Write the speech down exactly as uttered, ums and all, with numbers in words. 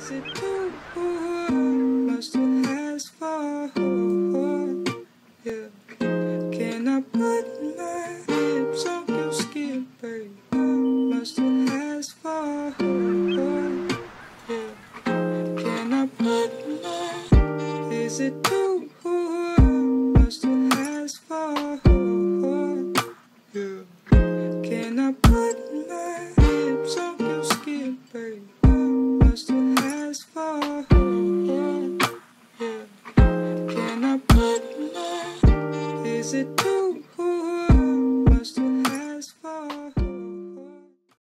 Is it too much to ask for? Yeah. Can I put my lips on your skin, babe? Much to ask for? Yeah. Can I put my? Is it too much to ask for? Yeah. Can I put my lips on your skin, babe? Much to ask for? Yeah. Can I put my? Is it too